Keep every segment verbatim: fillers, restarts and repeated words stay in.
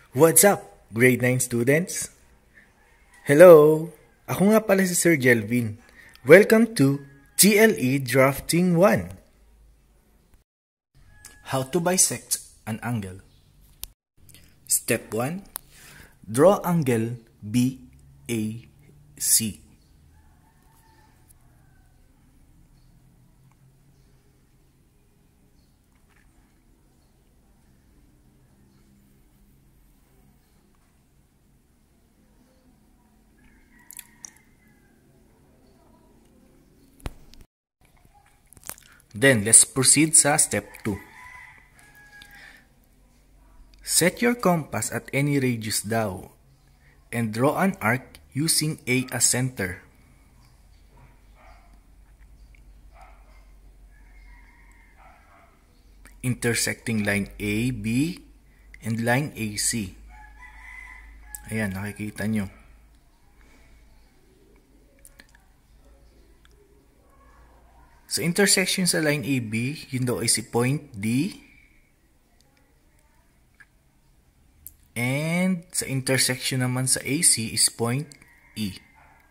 What's up, grade nine students? Hello! Ako nga pala si Sir Jelvin. Welcome to T L E Drafting one. How to bisect an angle. Step one. Draw angle B A C. Then, let's proceed sa step two. Set your compass at any radius daw and draw an arc using A as center. Intersecting line A B and line A C. Ayan, nakikita nyo. Sa intersection sa line A B, yun daw ay si point D. And sa intersection naman sa A C is point E.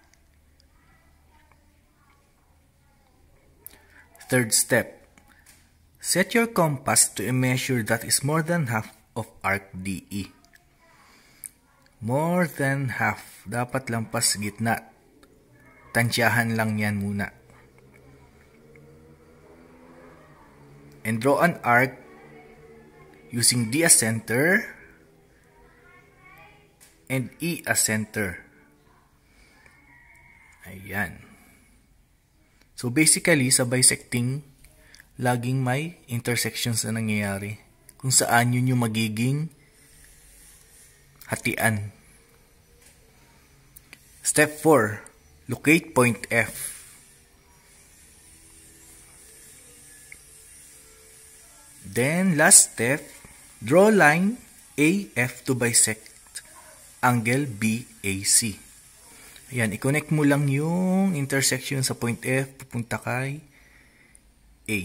Third step. Set your compass to a measure that is more than half of arc D E. More than half. Dapat lampas gitna. Tansyahan lang yan muna. And draw an arc using D as center and E as center. Ayan. So basically, sa bisecting, laging may intersections na nangyayari. Kung saan yun yung magiging hatian. Step four. Locate point F. Then, last step, draw line A F to bisect angle B A C. Ayan, i-connect mo lang yung intersection sa point F pupunta kay A.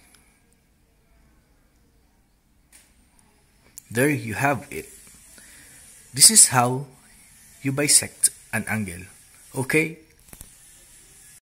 There you have it. This is how you bisect an angle. Okay?